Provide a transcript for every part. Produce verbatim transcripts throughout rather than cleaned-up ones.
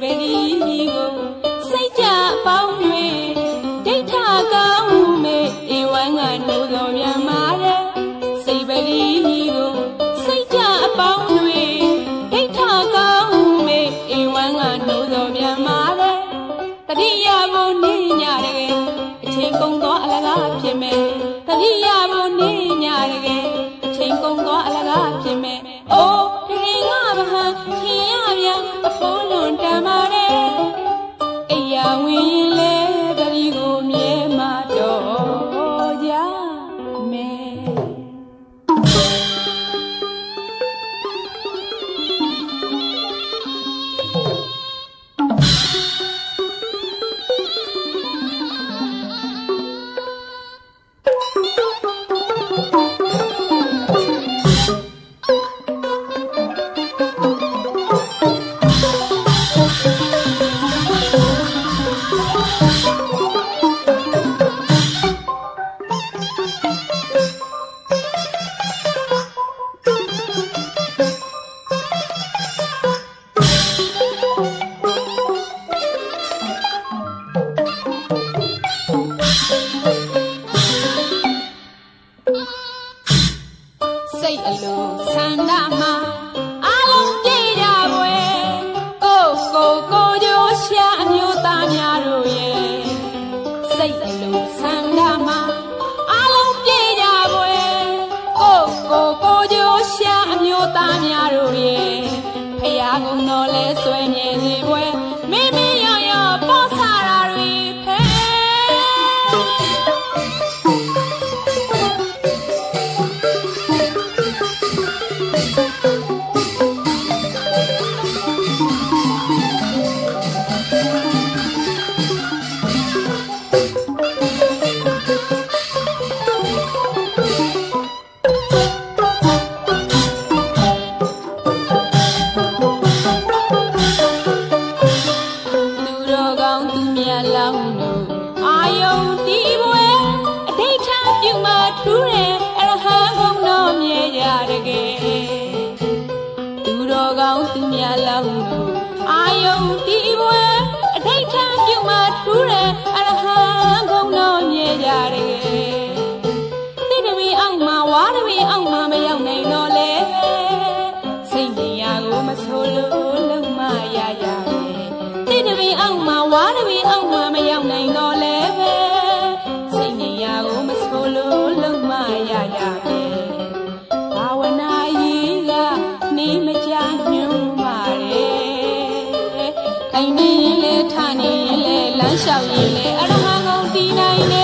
ပလီကိုစိတ်ကြပေါင်း၍ဒိဋ္ဌကောင်းမဲ့ဧဝံကနိုးတော်ပြန်မာတဲ့စိတ်ပလီကိုစိတ်ကြပေါင်း၍ဒိဋ္ဌကောင်းမဲ့ဧဝံကနိုးတော်ပြန်မာတဲ့တတိယဘုံနေညတကယ်အချိန်ကုန်သောအလကားဖြစ်မဲ့တတိယဘုံနေညတကယ်အချိန်ကုန်သောအလကားဖြစ်မဲ့အိုးတကယ်ကမဟန်ခင်ရပြန်အဖိုးလွန်တမ်းပါတယ်အိယာဝင်ရင်လေပလီကိုမြဲမှာတော့ကြမယ်စိတ်အလိုဆန္ဒမှာအလုံးပြေကြပွဲကိုကိုကိုကြိုးရှာအမျိုးသားများတို့ရဲ့စိတ်အလိုဆန္ဒမှာအလုံးပြေကြပွဲကိုကိုကိုကြိုးရှာအမျိုးသားများတို့ရဲ့ဖယားကုံတော်လဲဆွဲမြဲစီပွဲမိမိရောင်ရောပေါ်ဆရာတွေဖဲအာယုံတီးပွဲအဋ္ဌိဋ္ဌပြုမှထူးတယ်အရဟံဂုဏ်တော်မြဲကြတယ်တိတပီအောင်မှာဝါတပီအောင်မှာမရောက်နိုင်တော့လေစိတ်ဉာဏ်ကိုမဆိုးလို့လုံးမရရပဲတိတပီအောင်မှာဝါတပီအောင်မှာမရောက်နိုင်တော့လေပဲစိတ်ဉာဏ်ကိုမဆိုးလို့လုံးမရရပဲဘာဝနာကြီးကနေမကြညွန်းအိမ်နေရင်လေထနေရင်လေလမ်းလျှောက်ရင်လေအရဟံကုန်တည်နိုင်လေ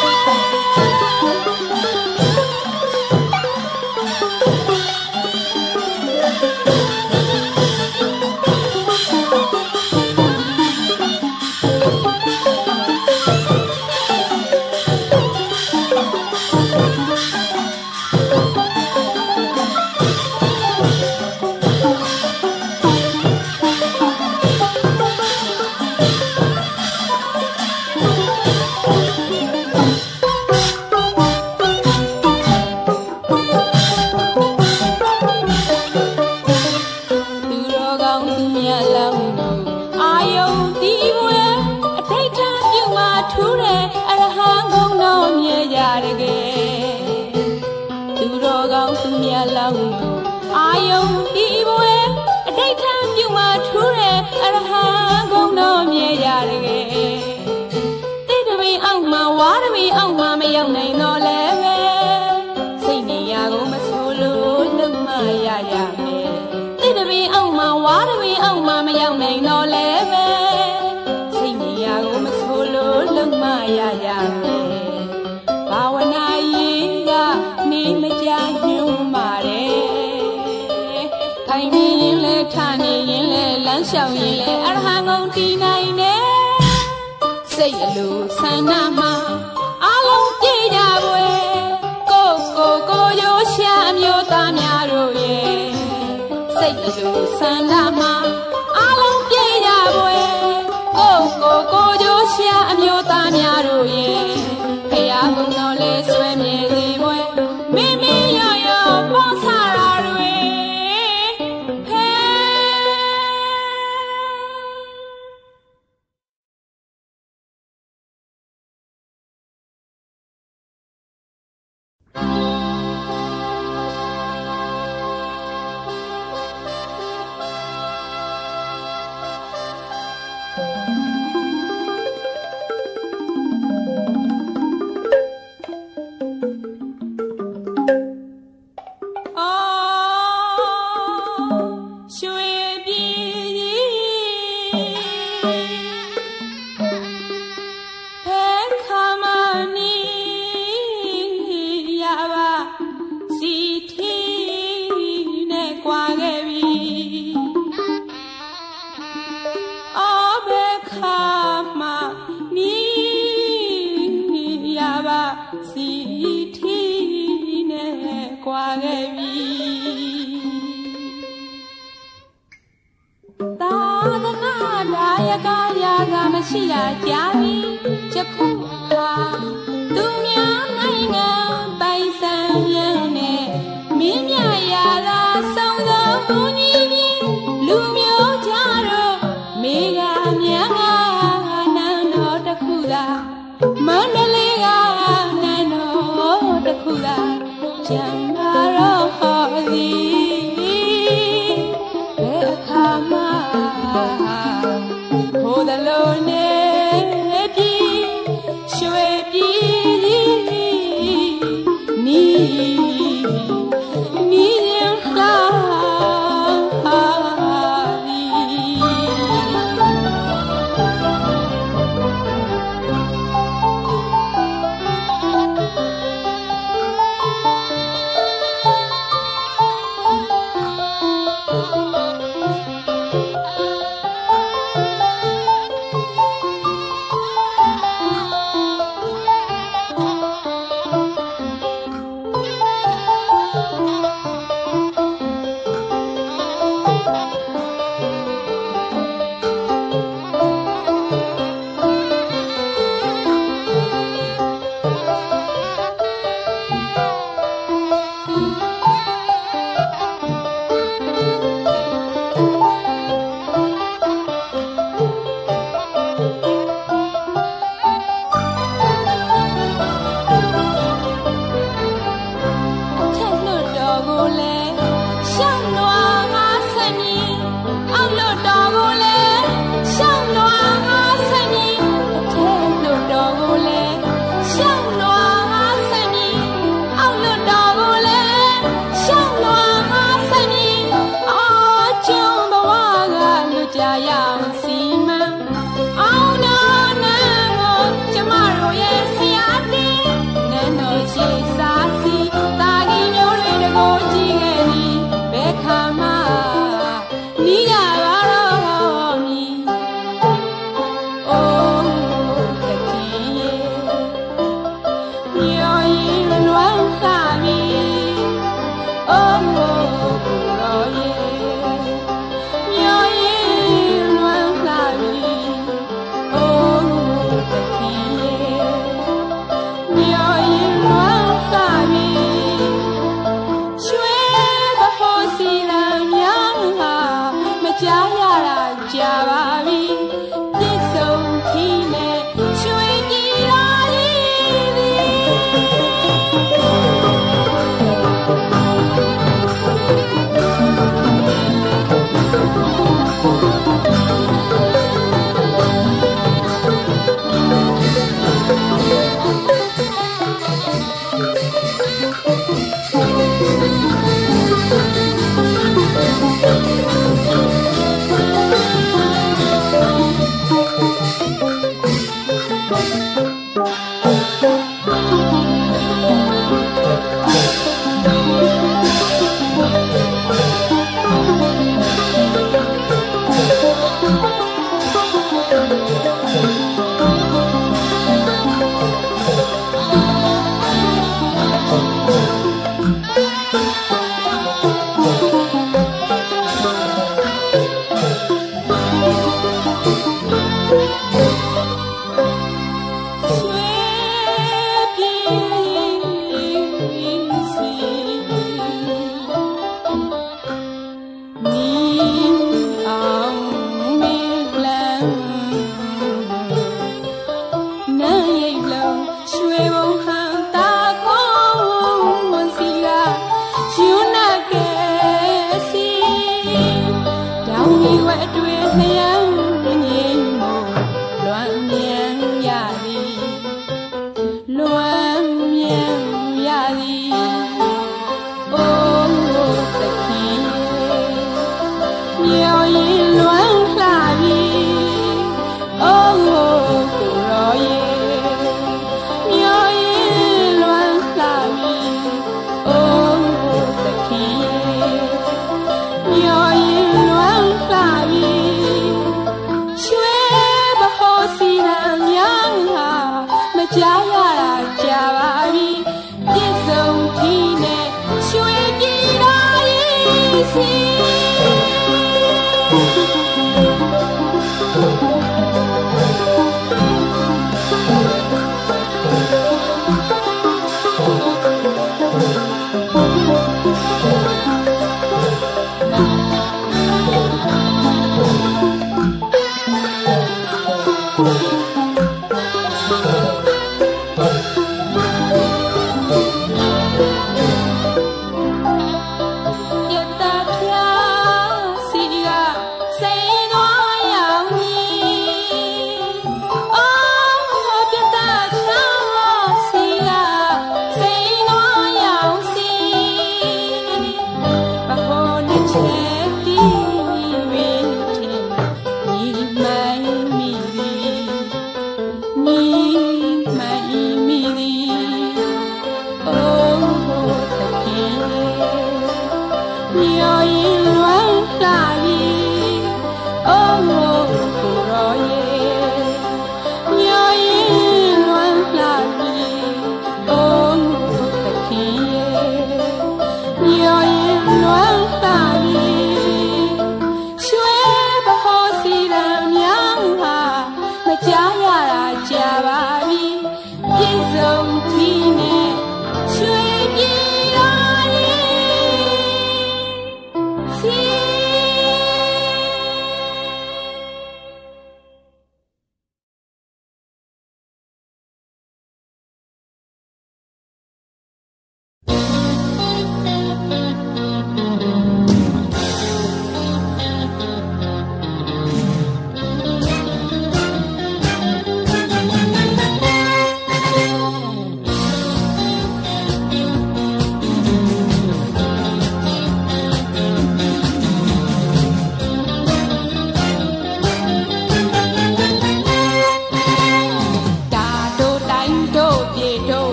အာယုံတီးပွဲအဋ္ဌိဋ္ဌပြုမှထူးတယ်အရဟံဂုဏ်တော်မြဲရတကယ်တိတပီအောင်မှာဝါတပီအောင်မှာမရောက်နိုင်တော့လဲပဲစိတ်နေရာကိုမဆိုးလို့လုံးမရရမယ်တိတပီအောင်မှာဝါတပီအောင်မှာမရောက်နိုင်တော့လဲပဲစိတ်နေရာကိုမဆိုးလို့လုံးမရရမယ်ဘာဝနာရေးကနေမကြညွန်းပါတယ်ထိုင်နေရင်လဲထနေရင်လဲလမ်းလျှောက်ရင်လဲအရဟံကုန်တည်နိုင်တယ်စိတ်အလိုဆန္ဒမှာအလုံးပြေကြပွဲကိုကိုကိုရိုးရှာအမျိုးသားများတို့ရဲ့စိတ်အလိုဆန္ဒမှာအလုံးပြေကြပွဲကိုကိုကိုရိုးရှာအမျိုးသားများတို့ရဲ့ဖယားကုံတော်လဲဆွဲမြဲစီပွဲမိမိရောရောပေါ်ဆရာတွေဖဲကားရာကမရှိရကြပြီယခုအခါသူများနိုင်ငံပိုင်ဆိုင်ရနဲ့မင်းမြရာသာဆောင်သောဘုန်းကြီးကြီးလူမျိုးကြတော့မိကများကနန်းတော်တစ်ခုသာမန္တလေးကနန်းတော်တစ်ခုသာကျန်လာတော့ဟောသည်ဘယ်အခါမှဟိုသလိုနဲ့ပြီရွှေပြီနီနီရင်လာ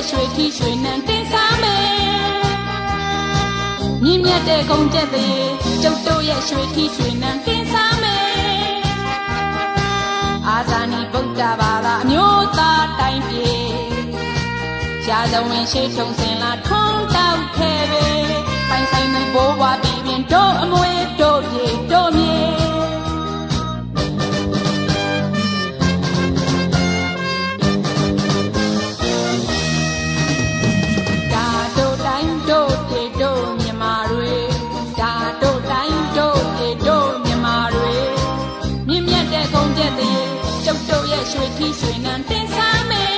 ရွှေထီးရွှေနံတင်စားမယ်မြင့်မြတ်တဲ့ကုန်းကျက်သေးကျုပ်တို့ရဲ့ရွှေထီးရွှေနံတင်စားမယ်အာဇာနည်ဗုဒ္ဓဘာသာအမျိုးသားတိုင်းပြည်ရာဇဝင်ရှိထုံစင်လာထွန်းတောက်ခဲ့ပဲပိုင်ဆိုင်မှုဘိုးဘွားပြည်ပြင်တို့အမွေတို့ပြေတို့မြေဒါတို့တိုင်းတို့ပြေတို့မြန်မာတွေဒါတို့တိုင်းတို့ပြေတို့မြန်မာတွေမြင့်မြတ်တဲ့ကုန်းကျက်သေးကျုပ်တို့ရဲ့ရွှေထီးရွှေနံတင်စားမယ်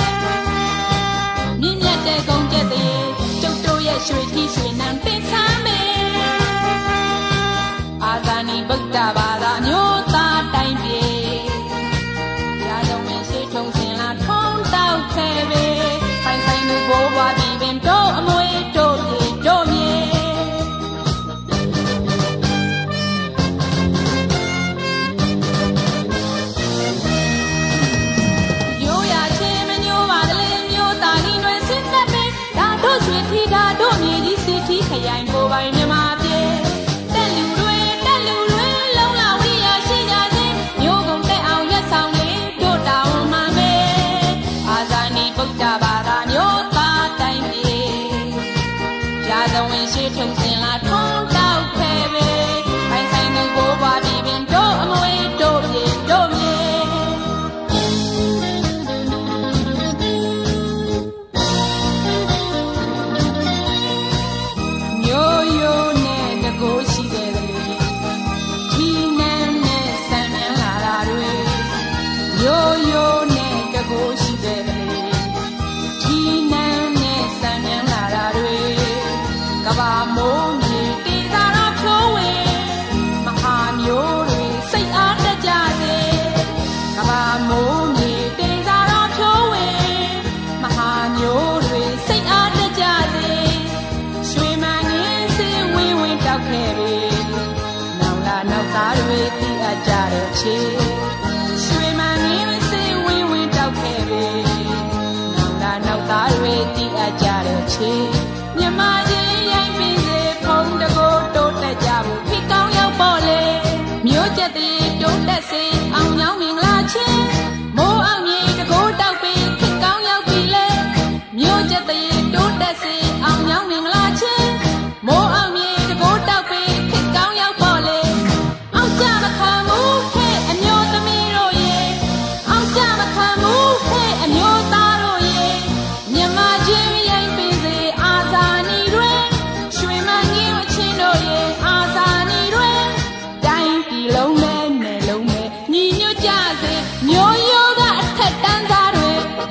မြင့်မြတ်တဲ့ကုန်းကျက်သေးကျုပ်တို့ရဲ့ရွှေထီးရွှေနံတင်စားမယ်အာဇာနည်ဗုဒ္ဓဘာသာမျိုးသားတိုင်းပြည်ရာဇဝင်ရှိထုံစင်လာထုံးတောက်ခဲ့ပဲပိုင်ဆိုင်မှုဘိုးဘွားပြည်ပင်တို့အမွေတို့ပြေတို့မြေရိုးရာချင်းမညိုးပါတလေမျိုးသားနီတွေစစ်သက်ပဲဒါတို့ရွှေထီးဒါတို့မြေကြီးစစ်ထီးခရိုင်ကိုပိုင်မြန်မာပြည်တက်လူတွေတက်လူတွေလုံးလာဝိရရှိကြခြင်းမျိုးကုန်တက်အောင်ရက်ဆောင်လေတို့တောင်းမှမယ်အာဇာနည်ဗုဒ္ဓဘာသာမျိုးသားတိုင်းပြည်ရာဇဝင်ရှိထုံစင်လာထွန်းတောက်ခဲ့ပဲပိုင်ဆိုင်မှုဘိုးဘွားပြည်ပင်တို့အမွေတို့ပြေတို့မြေမျိုးရိုးနဲ့တကိုးရှိတဲ့ကလေးထီးနန်းနဲ့ဆံမြန်းလာတာတွေမျိုးရိုးနဲ့တကိုးရှိတဲ့ကလေးထီးနန်းနဲ့ဆံမြန်းလာတာတွေကဘာမိုးမြေတေသာတော့ဖြိုးဝင်မဟာမျိုးတွေစိတ်အားတက်ကြစေကဘာမိုးမြေတေသာတော့ဖြိုးဝင်မဟာမျိုးတွေစိတ်အားတက်ကြစေရွှေမန်းငင်းစေဝင်းဝင်းတောက်ခဲ့ပြီနောင်လာနောက်သားတွေသိအပ်ကြတဲ့ချေရွှေမန်းငင်းစေဝင်းဝင်းတောက်ခဲ့ပြီနောင်လာနောက်သားတွေသိအပ်ကြတဲ့ချေမြမချင်းရိုင်းပင်စေဖုံးတကိုးတိုးတက်ကြဖို့ဖိကောင်းရောက်ပေါ်လေမျိုးကျက်သေးတိုးတက်စေအောင်ညောင်းမင်္ဂလာချင်းမိုးအောင်မြေတကိုးတောက်ပြီးဖိကောင်းရောက်ပြီလေမျိုးကျက်သေးတိုးတက်စေအောင်ညောင်းမင်္ဂလာချင်းမိုးအောင်မြေတကိုးတောက်ပြီးဖိကောင်းရောက်ပေါ်လေအောင်ကြမခံဘူးဟဲ့အမျိုးသမီးတို့ရေအောင်ကြမခံဘူးဟဲ့အမျိုးသားတို့ရေမြမချင်းရိုင်းပင်စေအာဇာနည်တွေရွှေမန်းကြီးဝချင်းတို့ရေအာဇာနည်တွေတိုင်းပြည်လုံးနဲ့နယ်လုံးနဲ့ညီညွတ်ကြစေမျိုးရိုးကအထက်တန်းသားတွေ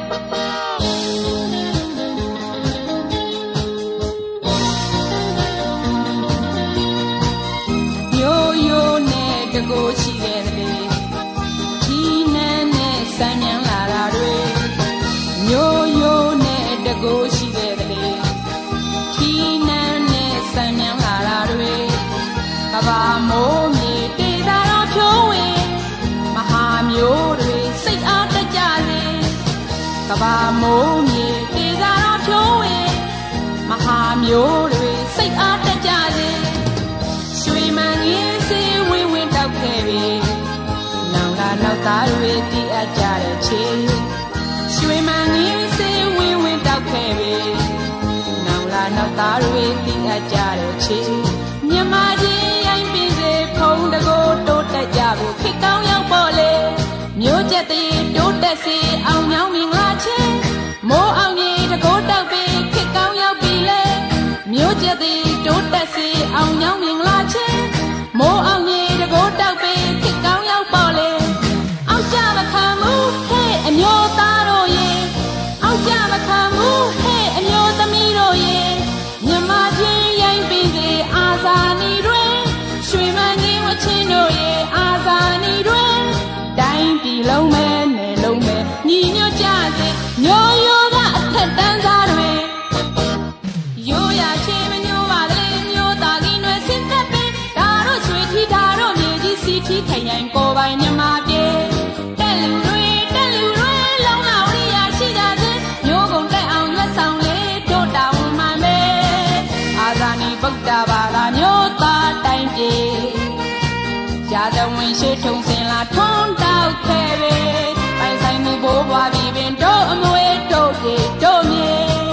မျိုးရိုးနဲ့တကိုးရှိတဲ့ကလေးထီးနန်းနဲ့ဆံမြန်းလာတာတွေမျိုးရိုးနဲ့တကိုးရှိတဲ့ကလေးထီးနန်းနဲ့ဆံမြန်းလာတာတွေကဘာမိုးမြေတေသာတော့ဖြိုးဝင်မဟာမျိုးတွေစိတ်အားတက်ကြစေကဘာမိုးမြေတေသာတော့ဖြိုးဝင်မဟာမျိုးတွေစိတ်အားတက်ကြစေရွှေမန်းငင်းစေဝင်းဝင်းတောက်ခဲ့ပြီနောင်လာနောက်သားတွေသိအပ်ကြတဲ့ချေရွှေမန်းငင်းစေဝင်းဝင်းတောက်ခဲ့ပြီနောင်လာနောက်သားတွေသိအပ်ကြတဲ့ချေမြမချင်းရိုင်းပင်စေဖုံးတကိုးတိုးတက်ကြဖို့ဖိကောင်းရောက်ပေါ်လေမျိုးကျက်သေးတိုးတက်စေအောင်ညောင်းမင်္ဂလာချင်းမိုးအောင်မြေတကိုးတောက်ပြီးဖိကောင်းရောက်ပြီလေမျိုးကျက်သေးတိုးတက်စေအောင်ညောင်းမင်္ဂလာချင်းမိုးအောင်မြေတကိုးတောက်ပြီးဖိကောင်းရောက်ပေါ်လေအောင်ကြမခံဘူးဟဲ့အမျိုးသားတို့ရေအောင်ကြမခံဘူးဟဲ့အမျိုးသမီးတို့ရေမြမချင်းရိုင်းပင်စေအာဇာနည်တွေရွှေမန်းကြီးဝချင်းတို့ရေအာဇာနည်တွေတိုင်းပြည်လုံးမဲ့နယ်လုံးမဲ့ညီညွတ်ကြစေမျိုးရိုးကအထက်တန်းသားတွေရိုးရာချင်းမညိုးပါဗုဒ္ဓဘာသာမျိုးသားတိုင်းပြည်ရာဇဝင်ရှိထုံစင်လာထွန်းတောက်ခဲ့ပဲပိုင်ဆိုင်မှုဘိုးဘွားပြီးပင်တို့အမွေတို့ပြေတို့မြေ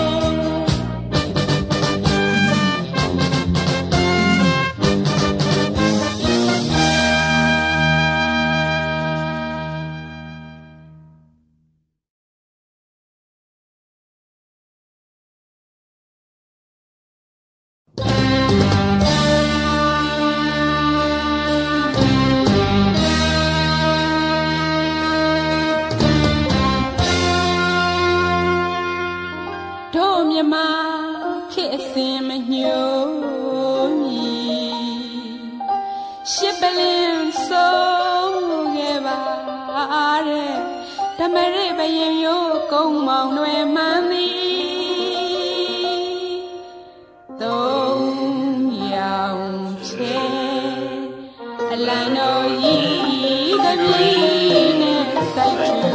မရိဘယင်ရိုးကုန်းမောင်တွေမှန်သည်သုံးရောင်ချဲအလံတော်ဤတပည့်နဲ့စိုက်ထူ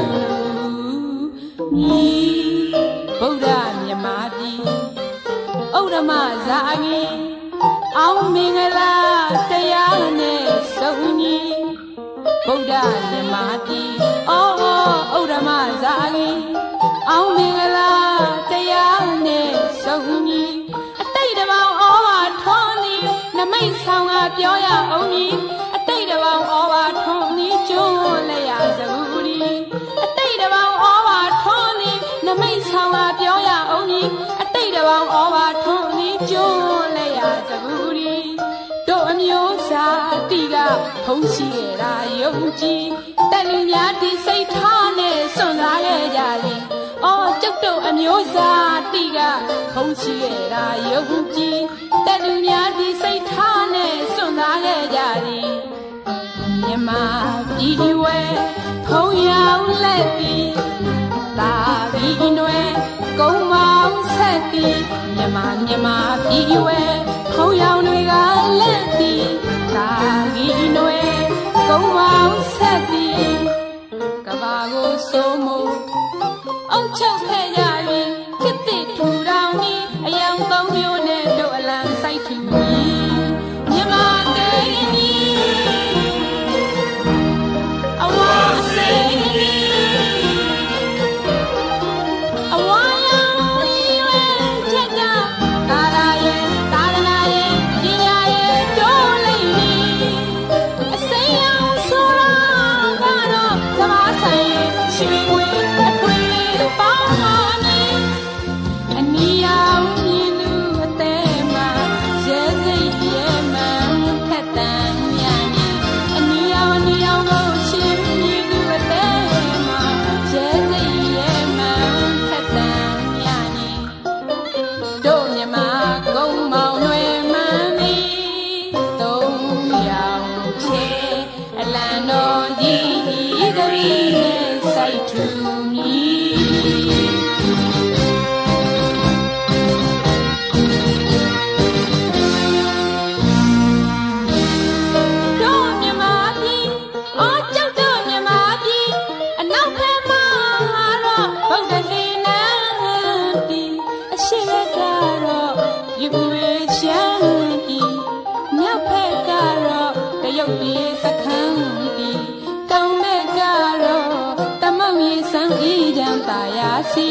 မြည်ဗုဒ္ဓမြမပြည်ဩရမဇာဂီအောင်မင်္ဂလာတရားနဲ့စုံညီဗုဒ္ဓမြမပြည်အောဩရမဇာဂီအောင်မင်္ဂလာတရားနဲ့စုံညီအတိတ်တပေါင်းဩဘာထွန်းသည်နမိတ်ဆောင်ကပြောရအောင်ဤအတိတ်တပေါင်းဩဘာထွန်းသည်ကျွန်းလက်ရစကူဒီအတိတ်တပေါင်းဩဘာထွန်းသည်နမိတ်ဆောင်ကပြောရအောင်ဤအတိတ်တပေါင်းဩဘာထွန်းသည်ကျွန်းလက်ရစကူဒီတို့အမျိုးစားတိကထုံးရှိခဲ့တာယုံကြည်တက်လူများဒီစိတ်ထားနဲ့စွန့်စားခဲ့ကြသည်အော်ကျုပ်တို့အမျိုးစားတိကထုံးရှိခဲ့တာယုံကြည်တက်လူများဒီစိတ်ထားနဲ့စွန့်စားခဲ့ကြသည်မြမပြည်ဝဲထုံရောင်လက်သည်သာပြီးနွယ်ကုန်းမောင်ဆက်သည်မြမမြမပြည်ဝဲထုံရောင်တွေကလက်သည်သာပြီးနွယ်ကုန်းမောင်ဆက်သည်ကဘာကိုစိုးမိုးအုတ်ချုပ်ခဲ့ကြပြီးခေတ်သစ်ထူထောင်ပြီးအယောင်သုံးမျိုးနဲ့တို့အလံစိုက်ထူပြီးမြမတေကြီးအဝါစိတ်အဝါရောင်ရွယ်ချက်တာသာရာရဲ့သာသနာရဲ့ပညာရဲ့တို့လိမ့်မည်အစိမ်းရောင်ဆိုတာကတော့သမားဆိုင်ရွှေငွေအထွေတို့ပေါင်းပါနေအနီရောင်မြင်သူအသေးမှာရဲစိတ်ရဲမှန်ထက်တန်မြန်နေအနီရောင်အနီရောင်ကိုရှင်မြင်သူအသေးမှာရဲစိတ်ရဲမှန်ထက်တန်မြန်နေတို့မြမကုန်းမောင်တွေမှန်သည်သုံးရောင်ချေအလံတော်ကြီးတရီနဲ့စိုက်ထူမြည်တို့မြမပြည်အော်ကျုပ်တို့မြမပြည်အနောက်ဖက်မှာတော့ဗုဒ္ဓလေနန်းပြည်အရှိဘက်ကတော့ယူဝေချမ်းပြည်မြောက်ဖက်ကတော့တရုတ်ပြည်စခန်းပြည်တောင်ဘက်ကတော့တမုံရီစံဤကြံတာယာစီ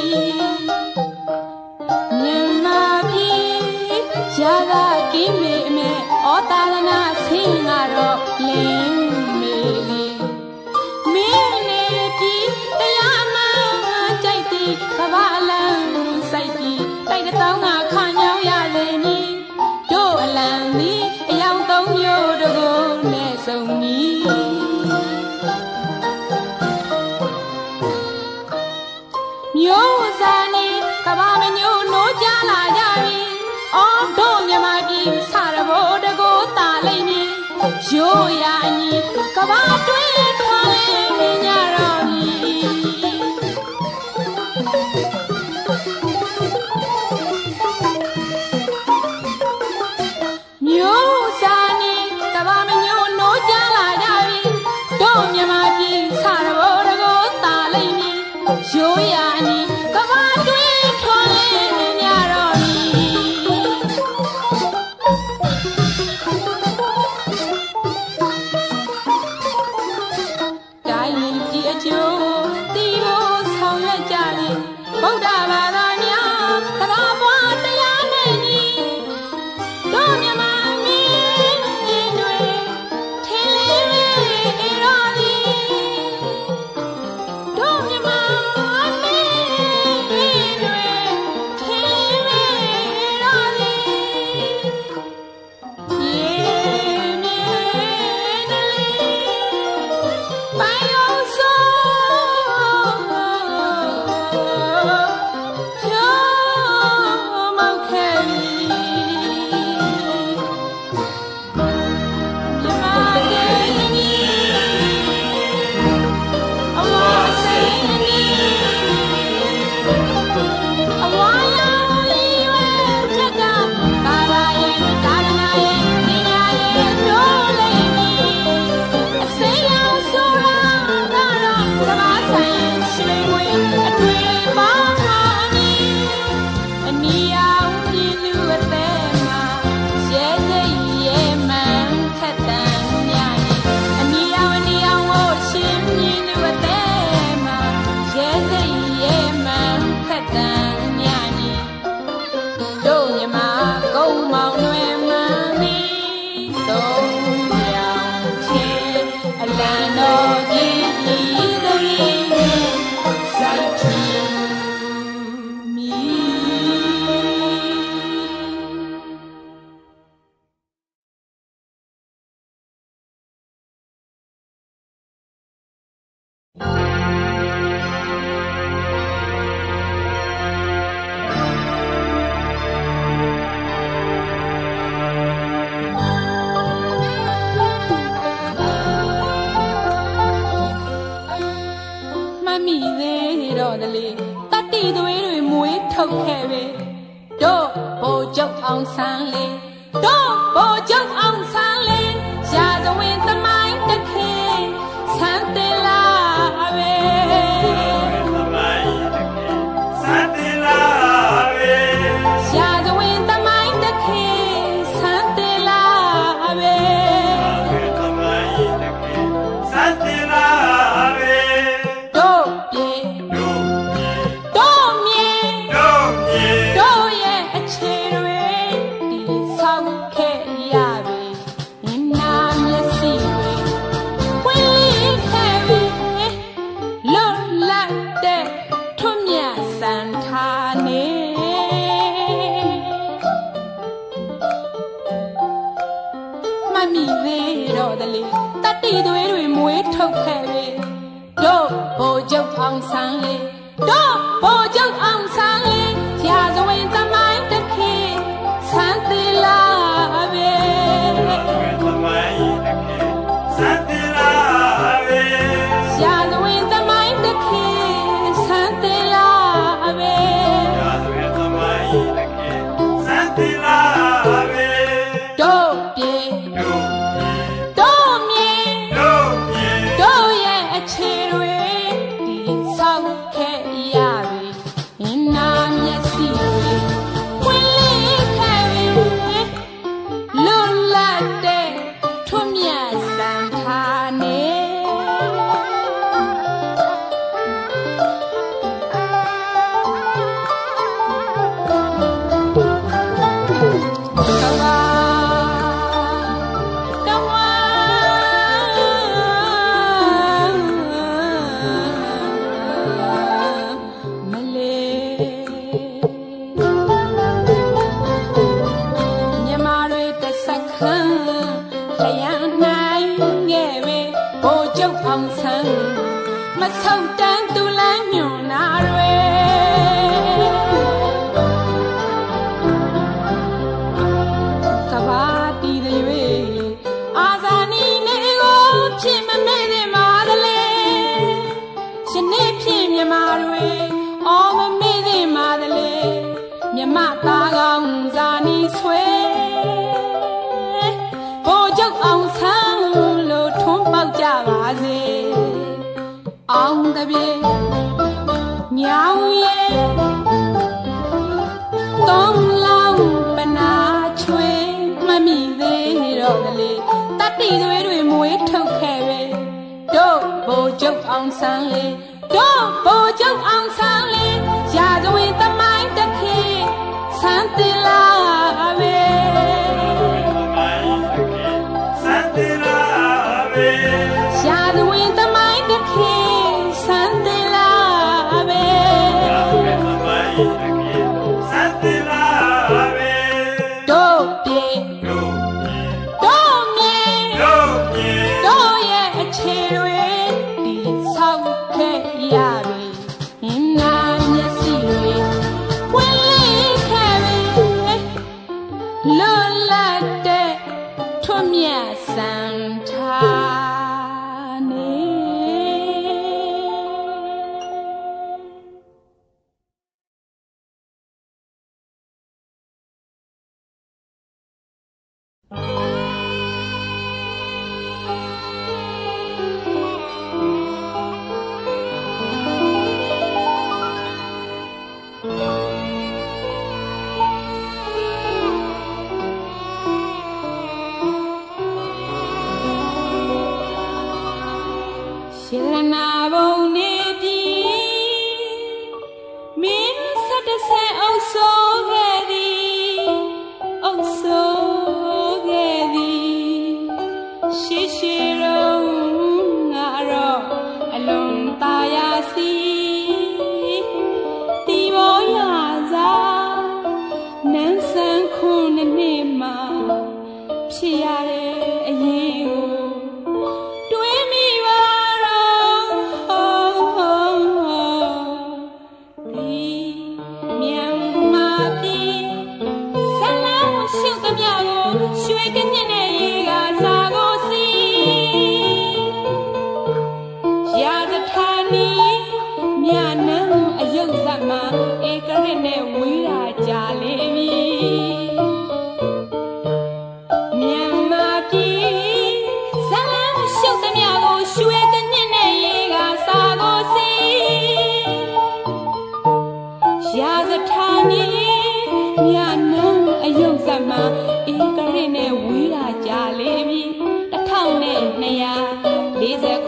မြန်မာပြည်ရာသာကိမေအမေဩတာရဏဆင်းကတော့လင်းမေလေးမင်းနေပြည်တရားမှန်ကြိုက်သည်ကဘာလန်းစိုက်ပြီးတိုက်တောင်းကခါညောင်းရလေမည်တို့အလံသည်အယောင်သုံးမျိုးတို့ကိုနဲ့ဆုံမည်မျိုးစားနေကဘာမညို့နိုးကြလာကြပြီအော်တို့မြမပြည်စရဘောတကိုတာလိမ့်မည်ရိုးရအညီကဘာတွင်းထွားလဲမြင်ကြတော့မည်မျိုးစားနေကဘာမညို့နိုးကြလာကြပြီတို့မြမပြည်စရဘောတကိုတာလိမ့်မည်ရိုးရအညီကဘာတွင်းထွားလဲမြင်ကြတော့မည်တို့ဘိုလ်ချုပ်အောင်ဆန်းလေးတို့ဘိုလ်ချုပ်အောင်ဆန်းလေးရာဇဝင်သမိုင်းတစ်ခေတ်ဆန်းတင်လာပဲသမိုင်းတစ်ခေတ်ဆန်းတင်လာပဲရာဇဝင်သမိုင်းတစ်ခေတ်ဆန်းတင်လာပဲသမိုင်းတစ်ခေတ်ဆန်းတင်လာပဲတို့ပြေတို့ပြေတို့မြေတို့မြေတို့ရဲ့အခြေတွေဒီဆောင်ခဲ့ရပြီမြင်နာမျက်စိတွေဝိခဲပြီလွတ်လပ်တဲ့ထွတ်မြတ်စံထားနေမမီသေးတော့တလေတတိသွေးတွေမွေးထုတ်ခဲ့ပြီတို့ဘိုလ်ချုပ်အောင်ဆန်းလေးတို့ဘိုလ်ချုပ်အောင်ဆန်းလေးရာဇဝင်သမိုင်းတစ်ခေတ်ဆန်းတင်လာပဲသမိုင်းတစ်ခေတ်ဆန်းတင်လာပဲရာဇဝင်သမိုင်းတစ်ခေတ်ဆန်းတင်လာပဲရာဇဝင်သမိုင်းတစ်ခေတ်ဆန်းတင်လာပဲတို့ပြေတို့ပြေတို့မြေတို့မြေတို့ရဲ့အခြေတွေဒီဆောင်ခဲ့ရပြီမြင်နာမျက်စိတွေဝိခဲပြီလွတ်လပ်တဲ့ထွတ်မြတ်စံထားနေကဘာကဝါမလေးမြန်မာတွေတဆက်ခန်းလျံနိုင်ခဲ့ပဲဘိုလ်ချုပ်အောင်ဆန်းမဆုံတန်းသူလမ်းညွန်နာတွေကဘာတီးတွေအာဇာနည်နေကိုဖြစ်မမဲ့တဲ့မာသလေယနေ့ဖြစ်မြန်မာတွေအော်မမေ့တဲ့မာသလေမြမသားကောင်းဇာနီဆွဲဘိုလ်ချုပ်အောင်ဆန်းလို့ထွန်းပေါက်ကြပါစေအောင်တပြေညောင်ရဲ့သုံးလောင်းပနာချွေမမိသေးတော့ကလေးတတိသွေးတွေမွေးထုတ်ခဲ့ပဲတို့ဘိုလ်ချုပ်အောင်ဆန်းလေးတို့ဘိုလ်ချုပ်အောင်ဆန်းလေးရာဇဝင်သမိုင်းတစ်ခေတ်ဆန်းတင်လာပဲသမိုင်းတစ်ခေတ်ဆန်းတင်လာပဲရာဇဝင်သမိုင်းတစ်ခေတ်ဆန်းတင်လာပဲရာဇဝင်သမိုင်းတစ်ခေတ်ဆန်းတင်လာပဲတို့ပြေတို့ပြေတို့မြေတို့မြေတို့ရဲ့အခြေတွေဒီဆောင်ခဲ့ရပြီမြင်နာမျက်စိတွေဝိခဲပြီလွတ်လပ်တဲ့ထွတ်မြတ်စံထားနေရှေရနာဘုံနေပြီမင်းဆက်တဆဲအုပ်ဆိုးခဲ့သည်အုပ်ဆိုးခဲ့သည်ရှေရှေရုံငါတော့အလုံးသားရစီတီဘောရစားနန်းဆန်းခုနှစ်နှစ်မှာဖြစ်ရတဲ့အရေးကိုတွေးမိပါတော့ဒီမြန်မာပြည်ဆလန်းရှုပ်သမျှကိုရွှေကညစ်နဲ့ရေကစားကိုစီရာဇဌာနီမြနန်းအယုတ်ဇတ်မှာဧကရနဲ့ဝေးတာကြလေ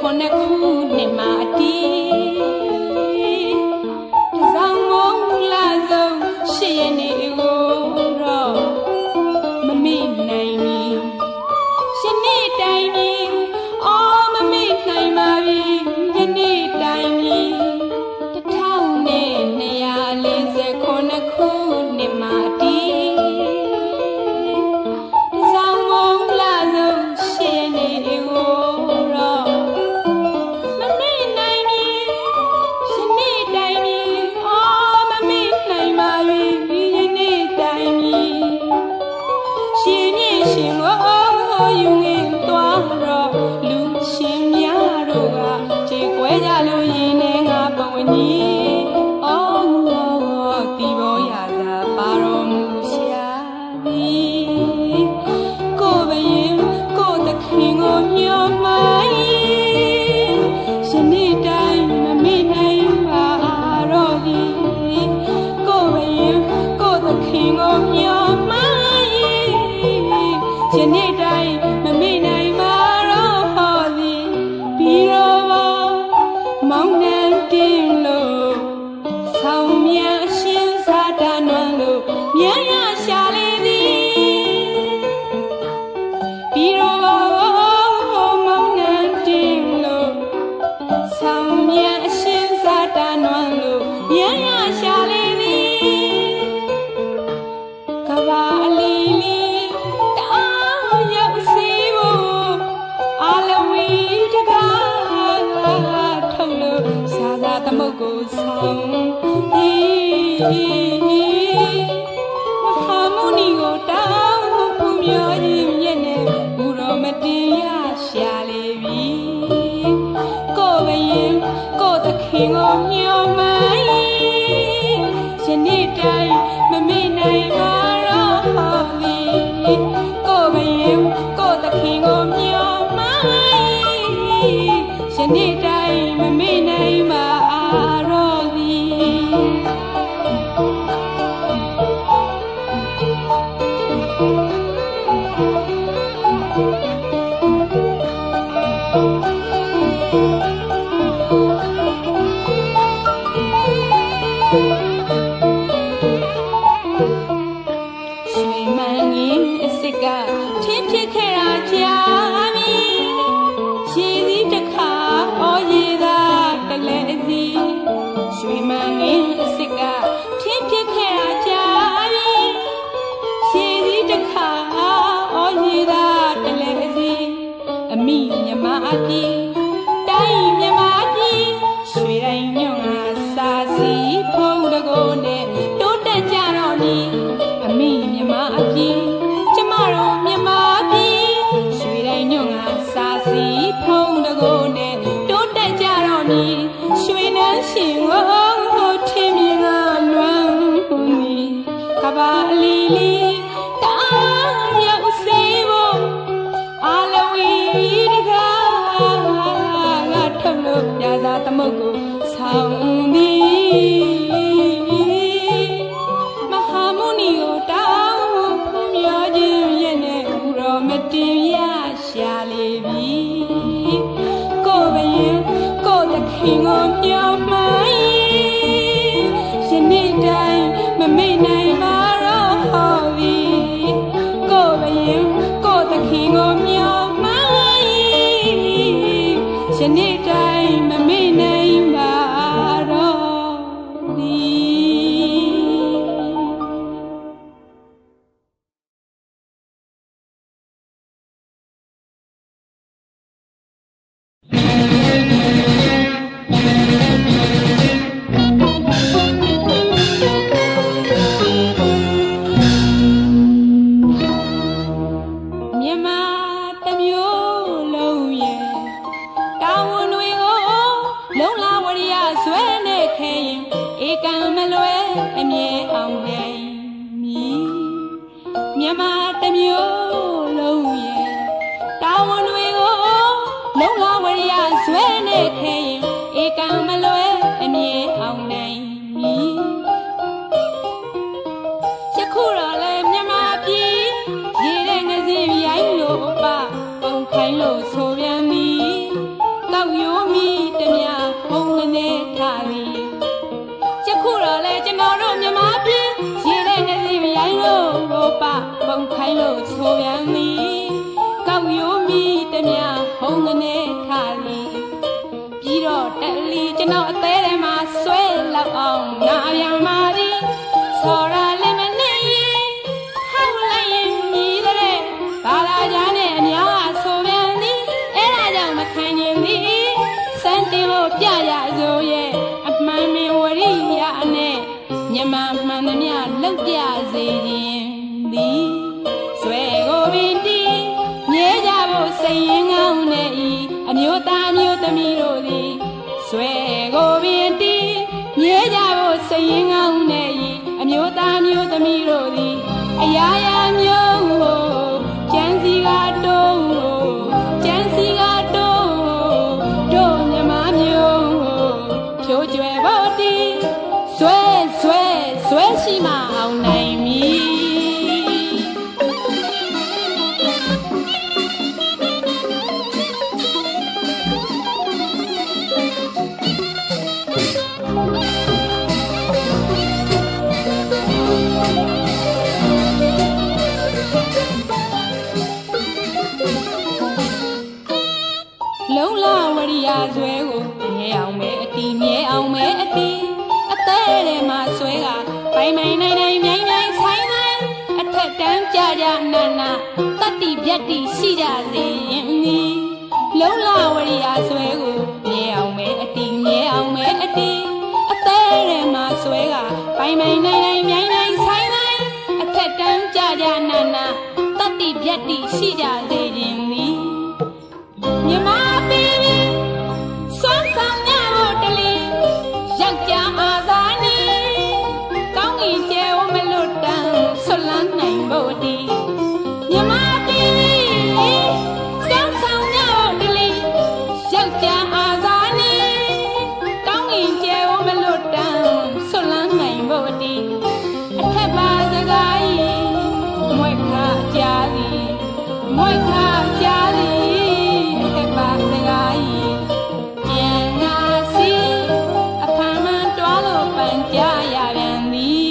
နှစ်ခုနှစ်မှာအတီးတစောင်းမုံလာဆုံးရှစ်ရက်နေကိုတော့မမေ့နိုင်ပြီယနေ့တိုင်ပြီအော်မမေ့နိုင်ပါပြီယနေ့တိုင်ပြီတစ်ထောင်နဲ့နှစ်ရာလေးဆယ်ခုနှစ်ခုနှစ်မှာအတီးခိုင်းလို့ဆိုပြန်ပြီတောက်ရိုပပုံခိုင်းလို့ဆိုပြန်သည်ကောက်ရိုးမိတည်းများဟုံးကနေထားသည်ပြီးတော့တက်လီကျွန်တော်အသေးထဲမှာဆွဲလောက်အောင်နာပြန်ပါသည်ဆော်ရလည်းမနေရင်ဟောက်လိုက်ရင်မြည်တဲ့ဘာသာကြားနဲ့အများဆိုပြန်သည်အဲ့ဒါကြောင့်မခံရင်သည်စံတင်ဖို့ပြရဆိုရဲ့အမှန်မင်ဝရိယနဲ့ညမမှန်သမျှလောက်ပြစေခြင်းသည်ဆွဲကိုပင်တီးမြဲကြဖို့စိတ်ရင်ကောင်းနေ၏အမျိုးသားမျိုးသမီးတို့သည်ဆွဲကိုပင်တီးမြဲကြဖို့စိတ်ရင်ကောင်းနေ၏အမျိုးသားမျိုးသမီးတို့သည်အရာရာမျိုးကိုကျန်းစီကတုံးကိုကျန်းစီကတုံးကိုတို့မြမမျိုးကိုဖြိုးကြွယ်ဖို့တီးဆွဲဆွဲဆွဲရှိမအောင်နိုင်မည်လုံးလာဝရိယဆွဲကိုမြဲအောင်မဲအတီးမြဲအောင်မဲအတီးအသေးထဲမှာဆွဲကပိုင်ပိုင်နိုင်နိုင်မြိုင်မြိုင်ဆိုင်နိုင်အထက်တန်းကြကြနာနာတတ္တိပြတ်တိရှိကြစေရင်ဒီလုံးလာဝရိယဆွဲကိုမြဲအောင်မဲအတီးမြဲအောင်မဲအတီးအသေးထဲမှာဆွဲကပိုင်ပိုင်နိုင်နိုင်မြိုင်မြိုင်ဆိုင်နိုင်အထက်တန်းကြကြနာနာတတ္တိပြတ်တိရှိကြစေရင်ဒီမြမပီပီစွမ်းဆောင်ရဖို့တလီယောက်ျားအာသာနီကောင်းကင်ကျဲဝမလွတ်တမ်းဆွလန်းနိုင်ဖို့ဒီမြမပီပီစွမ်းဆောင်ရဖို့တလီယောက်ျားအာသာနီကောင်းကင်ကျဲဝမလွတ်တမ်းဆွလန်းနိုင်ဖို့ဒီအထက်ပါစကားကြီးမွဲခါကြားသည်မွဲခါကြားသည်ပါစကားကြီးပြန်ငါစီအဖမ်းမှန်တွားလို့ပန်ကြရပြန်သည်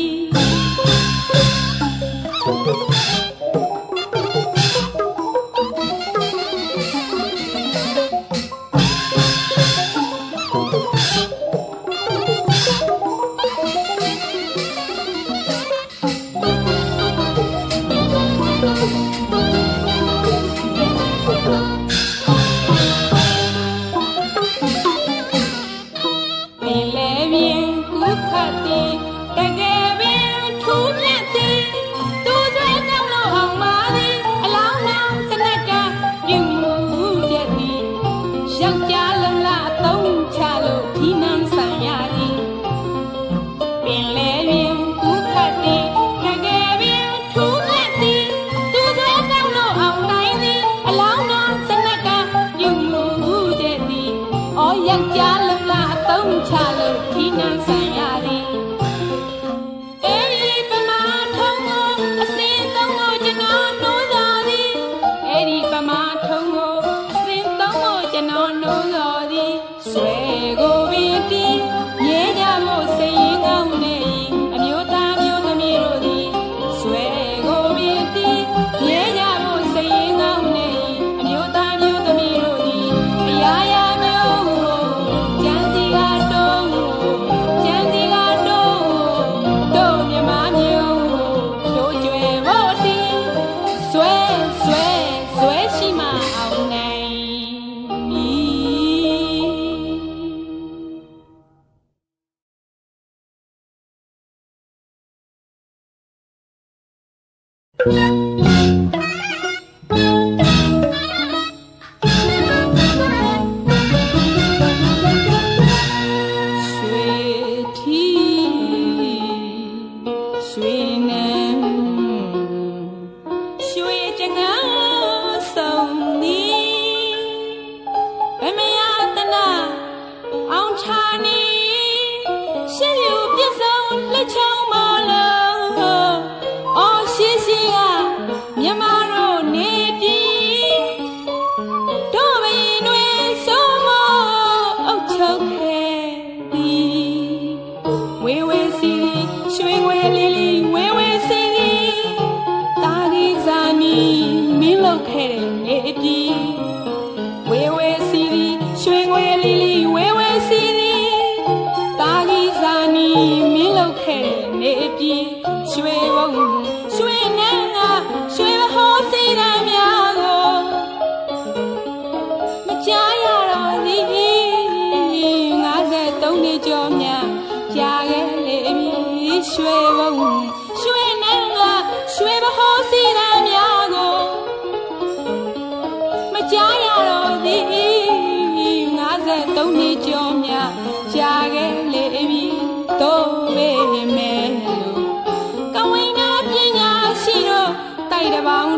လက်ချုံမလို့အော်ရှိရှိက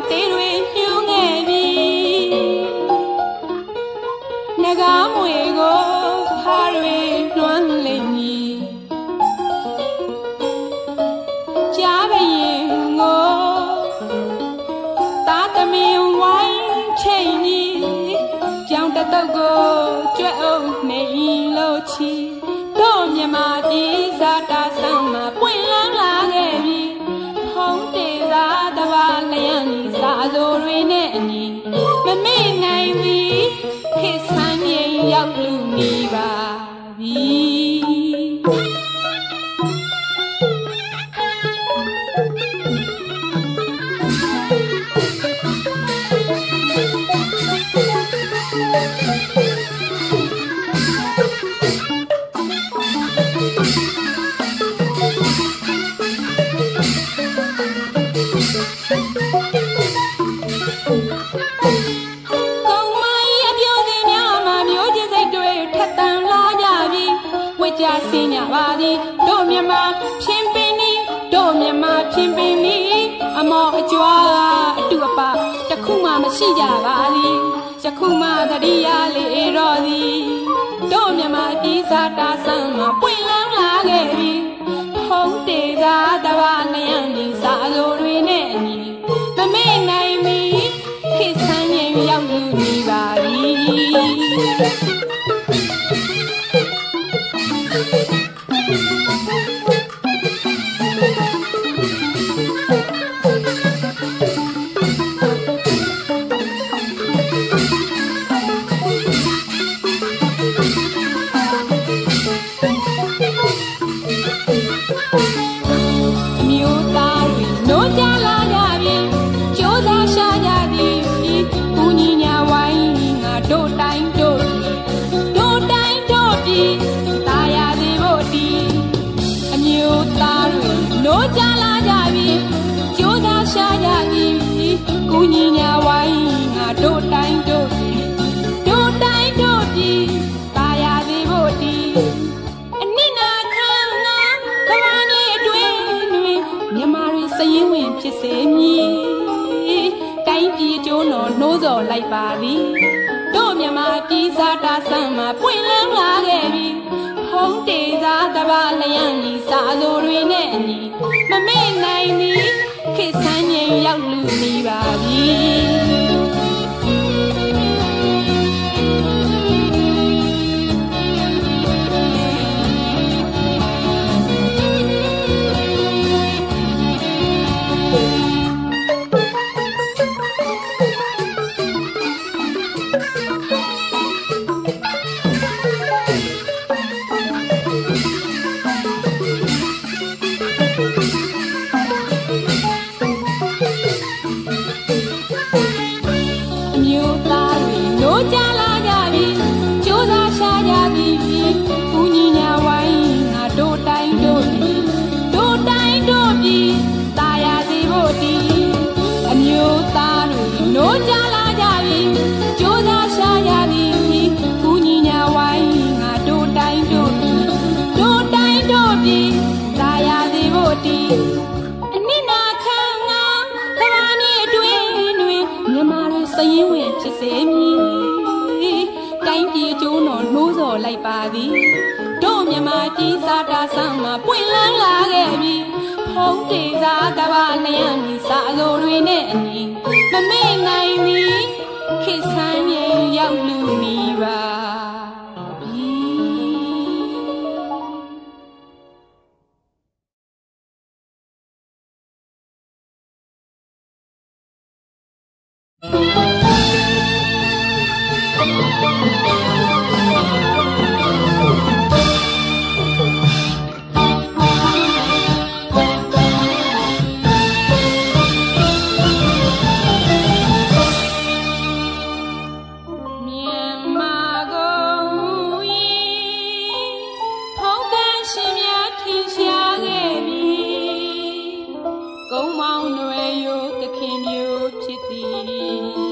တေးတွေညှိုးခဲ့ပြီနဂါးမွေကိုခါတွေလွှမ်းလိမ့်မည်ကြားပရင်ကိုသားသမီးဝိုင်းချိန်ကြီးကြောင်တတုတ်ကိုကြွက်အုပ်နေလို့ချီတို့မြမပြည်စားတာဆမ်းမှာပွင့်လန်းလာခဲ့ပြီဖုံးတေသာတဘာလျံစာစိုးတွေနဲ့အညီမမေ့နိုင်ပြီခေတ်ဆန်းမြေရောက်လူနေပါပြီကြစင်းကြပါသည်တို့မြမဖြင်းပင်နီးတို့မြမဖြင်းပင်နီးအမော်အကြွားအတူအပတခုမှမရှိကြပါသည်ယခုမှတတိယလေးတော်သည်တို့မြမပြည်စားတာဆမ်းမှာပွင့်လန်းလာခဲ့ပြီဖုံးတေသာတဘာလျံဒီစာလိုတွေနဲ့အညီမမေ့နိုင်မီခေတ်ဆန်းရင်ရောက်လူနေပါပြီလိုက်ပါသည်တို့မြမပြည်စားတာဆမ်းမှာပွင့်လန်းလာခဲ့ပြီဖုံးတေသာတဘာလျံဤစာလိုတွေနဲ့အညီမမေ့နိုင်မီခေတ်ဆန်းငြိမ်ရောက်လူနေပါပြီလိုက်ပါသည်တို့မြမကြီးစားတာဆမ်းမှာပွင့်လန်းလာခဲ့ပြီဖုံးတေသာတဘာလျံဤစာလိုတွေနဲ့အညီမမေ့နိုင်မီခေတ်ဆန်းမြေရောက်လူနေပါကုန်းမောင်တွေရိုးသခင်မျိုးဖြစ်သည်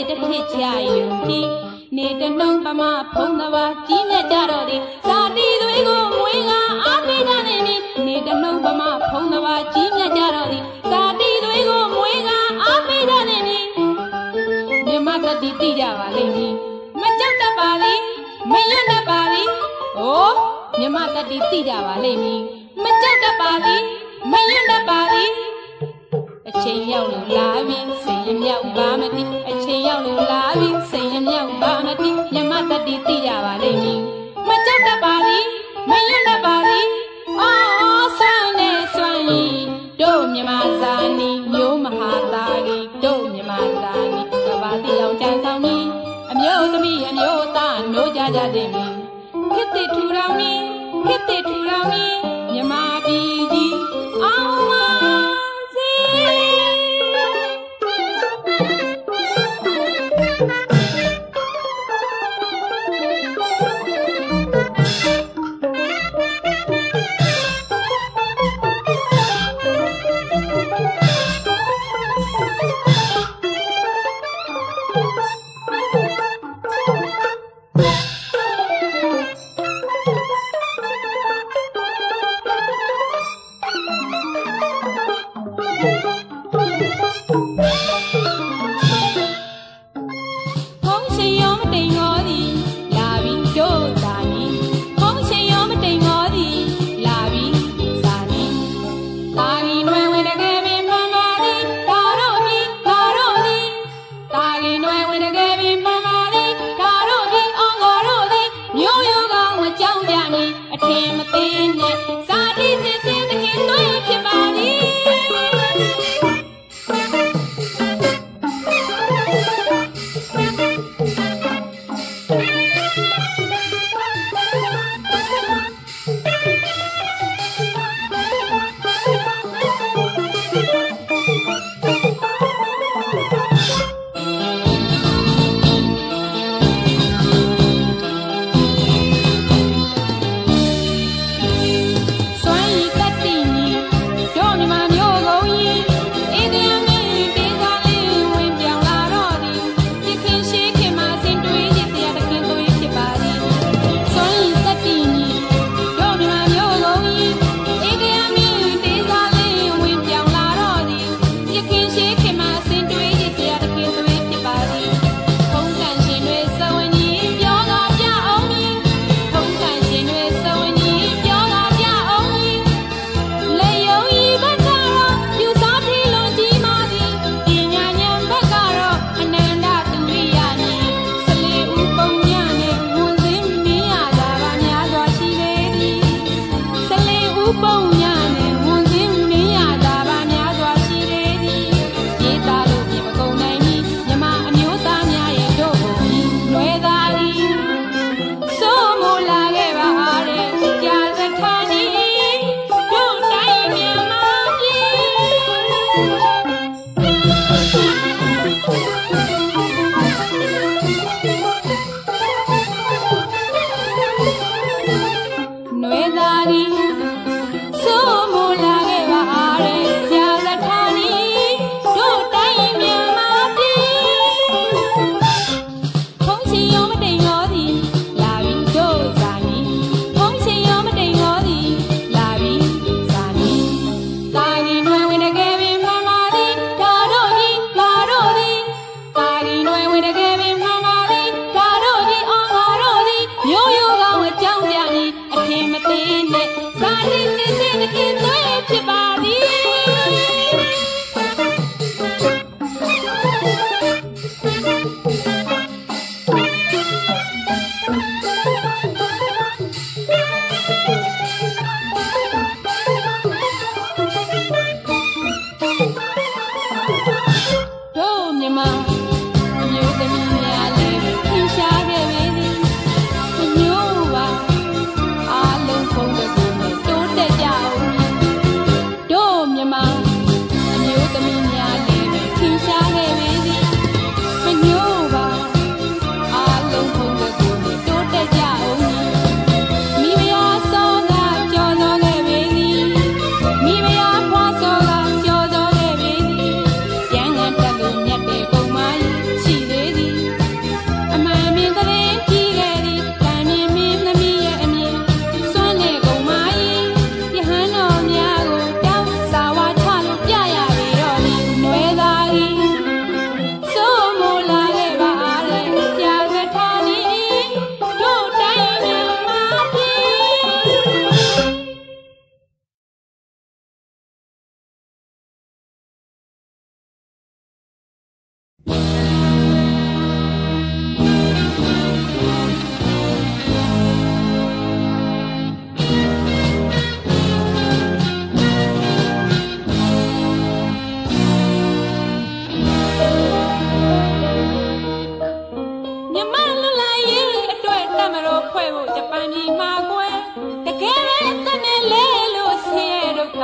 တစ်ထစ်ချယုံကြည်နေတနှုံပမာဖုံးသဘာကြီးမြတ်ကြတော့သည်ဇာတိသွေးကိုမွေးကအားပေးကြနေပြီနေတနှုံပမာဖုံးသဘာကြီးမြတ်ကြတော့သည်ဇာတိသွေးကိုမွေးကအားပေးကြနေပြီမြမတတိသိကြပါလိမ့်မည်မကြောက်တတ်ပါလေမယွတ်တတ်ပါလေဩမြမတတိသိကြပါလိမ့်မည်မကြောက်တတ်ပါလေမယွတ်တတ်ပါလေအချိန်ရောက်လို့လာပြီစိတ်ရမြောက်ပါမတိအချိန်ရောက်လို့လာပြီစိတ်ရမြောက်ပါမတိမြမတတိသိကြပါလိမ့်မည်မကြောက်တတ်ပါလေမယွတ်တတ်ပါလေအော်ဆောင်းနေစွမ်းဤတို့မြမဇာနီမျိုးမဟာသာကြီးတို့မြမဇာနီကဘာတိအောင်ကြံဆောင်နီအမျိုးသမီးအမျိုးသားနိုးကြကြသည်မည်ခေတ်တည်ထူထောင်နီခေတ်တည်ထူထောင်နီမြမပြည်ကြီးအောင်ပါစေ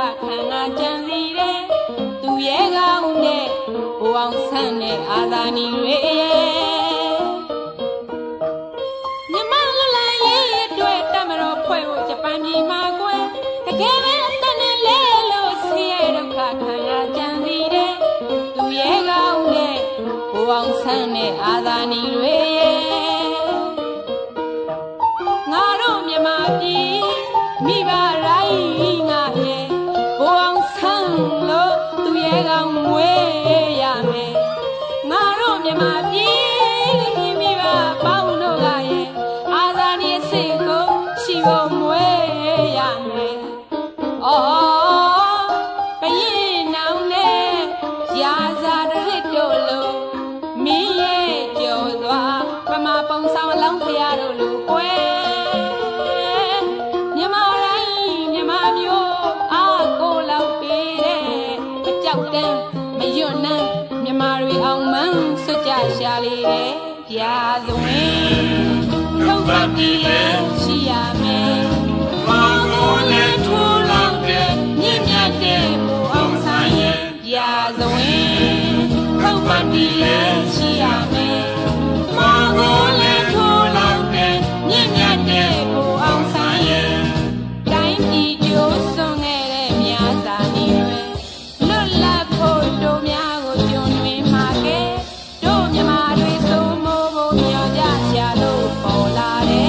ခံငါကြံစီတဲ့သူရဲ့ကောင်းတဲ့ဘဝအောင်ဆန်းတဲ့အာသာနီတွေရဲ့မြမလလရေးအတွက်တမတော်ဖွဲ့ဖို့ဂျပန်ပြည်မှာကွယ်တကယ်ပဲအတန်နဲ့လဲလို့ဆေးရဒုက္ခခံရကြံစီတဲ့သူရဲ့ကောင်းတဲ့ဘဝအောင်ဆန်းတဲ့အာသာနီတွေရဲ့ငါတို့မြမပြည်မိဘရိုင်းငါရဲ့ဘဝအောင်ဆန်းလို့သူရဲ့ကောင်းမွေးရမယ်ငါတို့မြမပြည်မိဘပေါင်းတို့ကရဲ့အာသာနီစိတ်ကိုရှိဖို့မွေးရမယ်အော်ပရင်နောင်နဲ့ရာဇာတရစ်တို့လိုမင်းရဲ့ကြော်သွားပမာပုံဆောင်အလောင်းဖရာတို့လိုကွယ်မြမရိုင်းမြမမျိုးအာကိုလောက်ပေးတဲ့ကြောက်တန်းမယွတ်နှမ်းမြမတွေအောင်မှန်းစွကြရှာလေတဲ့ရာဇဝင်ထုတ်ပတ်ပြီးလဲရှိရမယ်မောင်ကိုလည်းထိုးလောက်တဲ့မြင့်မြတ်တဲ့ဘူအောင်ဆိုင်ရဲ့ရာဇဝင်ထုတ်ပတ်ပြီးလဲရှိရမယ်မောင်ကိုလည်းထိုးလောက်တဲ့မြင့်မြတ်တဲ့ဘူအောင်ဆိုင်ရဲ့တိုင်းပြည်ကျိုးစွန်ခဲ့တဲ့မြာစာနီတွေလွတ်လပ်ဖို့တို့များကိုကြုံတွင်မှာကဲတို့မြမာတွေစိုးမိုးဖို့မျှော်ကြရှာလို့ပေါ်လာတယ်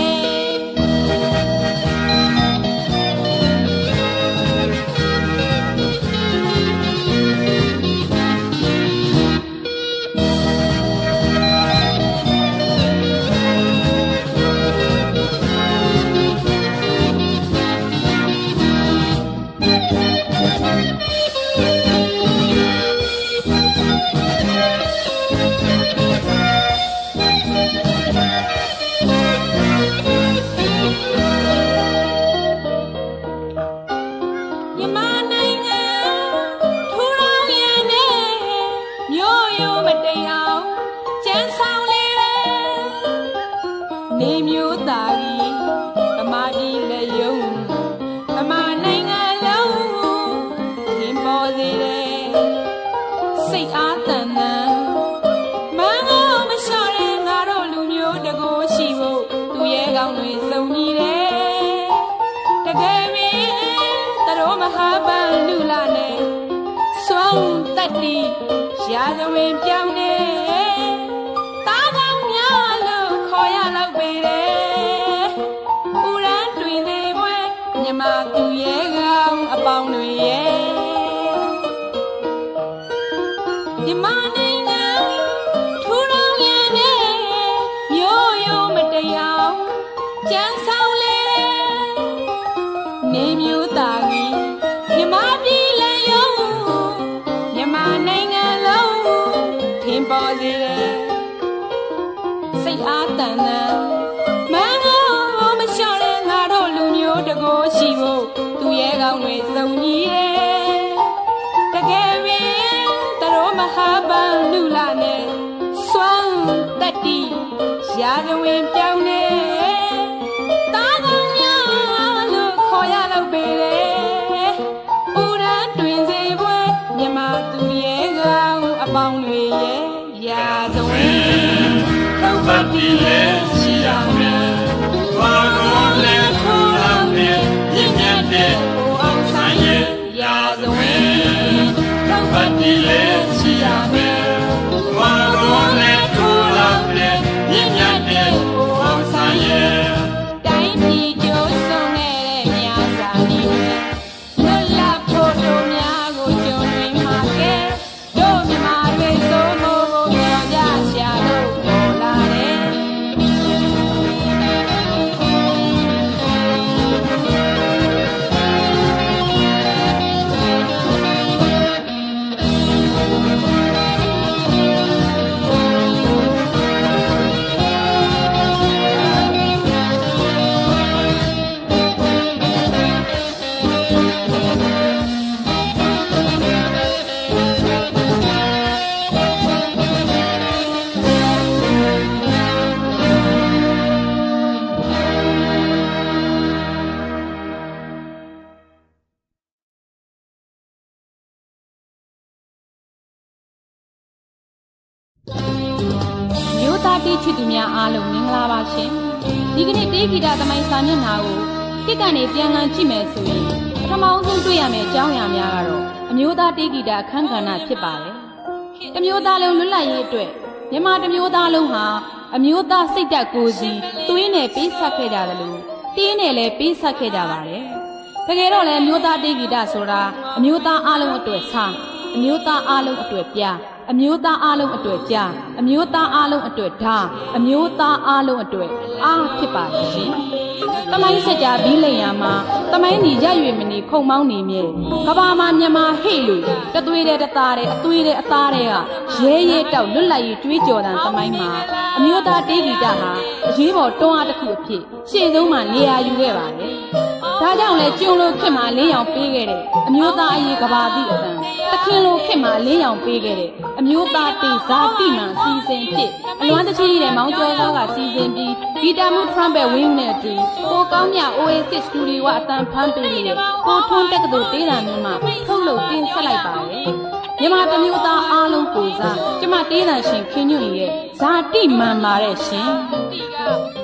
နေမျိုးသားကြီးဗမာပြည်လက်ယုံဗမာနိုင်ငံလုံးသင်ပေါ်စေတယ်စိတ်အားတန်တန်မန်းကိုမလျှော့တဲ့ငါတို့လူမျိုးတကိုးရှိဖို့သူရဲ့ကောင်းတွေစုံညီတယ်တကယ်ပင်တတော်မဟာပန်လူလာနဲ့စွမ်းတတ်တိရာဇဝင်ပြောင်းနေမြမသူရဲ့ကောင်းအပေါင်းတွေရဲ့မြမနိုင်ငံထူထောင်ရတဲ့မျိုးရိုးမတရားကြံဆောင်လေနေမျိုးသားကြီးမြမပြည်လည်းယုံမြမနိုင်ငံလုံးထင်ပေါ်စေတယ်စိတ်အားတန်တန်မန်းကိုမလျှော့တဲ့ငါတို့လူမျိုးတကိုးရှိဖို့သူရဲ့ကောင်းတွေစုံညီတယ်တကယ်ပင်တတော်မဟာပန်လူလာနဲ့စွမ်းတတ်တိရာဇဝင်ပြောင်းနေတာကောင်းများလို့ခေါ်ရတော့ပေလေဥရန်တွင်စေပွဲမြမသူရဲ့ကောင်းအပေါင်းတွေရဲ့ရာဇဝင်ထုတ်ပတ်ပြီးလဲရှိရမယ်ဘာလို့လဲထိုးလောက်နဲ့မြင့်မြတ်တဲ့ဘူအောင်ဆိုင်ရဲ့ရာဇဝင်ထုတ်ပတ်ပြီးလဲရှိရမယ်ဘာလို့လဲထိုးလောက်နဲ့မြင့်မြတ်တဲ့ဘူအောင်ဆိုင်ရဲ့တိုင်းပြည်ကျိုးစွန်ခဲ့တဲ့မြာစာနီတွေလွတ်လပ်ဖို့တို့များကိုကြုံတွင်မှာကဲတို့မြမာတွေစိုးမိုးဖို့မျှော်ကြရှာလို့ပေါ်လာတယ်တေးချစ်သူများအားလုံးမင်္ဂလာပါရှင်ဒီကနေ့တေးဂီတသမိုင်းစာမျက်နှာကိုတစ်ကနေပြန်လှန်ကြည့်မယ်ဆိုရင်ပထမဆုံးတွေ့ရမယ့်အကြောင်းအရာများကတော့အမျိုးသားတေးဂီတအခမ်းကဏ္ဍဖြစ်ပါတယ်တစ်မျိုးသားလုံးလွတ်လပ်ရေးအတွက်မြန်မာတစ်မျိုးသားလုံးဟာအမျိုးသားစိတ်ဓာတ်ကိုယ်စီသွေးနဲ့ပေးဆက်ခဲ့ကြတယ်လို့တေးနဲ့လည်းပေးဆက်ခဲ့ကြပါတယ်တကယ်တော့လည်းအမျိုးသားတေးဂီတဆိုတာအမျိုးသားအလုံးအတွက်စားအမျိုးသားအလုံးအတွက်ပြအမျိုးသားအလုံးအတွက်ကြားအမျိုးသားအလုံးအတွက်ဓာအမျိုးသားအလုံးအတွက်အားဖြစ်ပါတယ်ရှင်။သမိုင်းစကြာဘီးလိန်ရမှာသမိုင်းညီရရွေမနေခုံမောင်းနေမြဲကဘာမှာမြန်မာဟိတ်လို့တသွေးတဲ့တသားတဲ့အသွေးတဲ့အသားတဲ့ကရဲရဲတောက်လွတ်လပ်ရေးကြွေးကြော်တဲ့သမိုင်းမှာအမျိုးသားတေးဂီတဟာအရေးပေါ်တွန်းအားတစ်ခုအဖြစ်ရှေ့ဆုံးမှာနေရာယူခဲ့ပါတယ်။ဒါကြောင့်လဲကျွန်းလို့ခင်မှာလင်းရောင်ပေးခဲ့တဲ့အမျိုးသားအရေးကဘာသည့်အတန်တခင်လိုခင်မှာလင်းရောင်ပေးခဲ့တဲ့အမျိုးသားတေးဇာတိမှန်စီစဉ်ဖြစ်အလွမ်းတချီတဲ့မောင်ကျော်သောကစီစဉ်ပြီးဂီတမှုထရမ်ပက်ဝင်းနဲ့အတူကိုကောင်းမြ Oasis Studio ကအတန်ဖမ်းပေးနေတဲ့ကိုထွန်းတက္ကသိုလ်တေးတာမျိုးမှာထုတ်လုပ်တင်ဆက်လိုက်ပါတယ်မြန်မာတမျိုးသားအားလုံးကိုစားကျမတေးတာရှင်ခင်ညွန့်ရဲ့ဇာတိမှန်ပါတဲ့ရှင်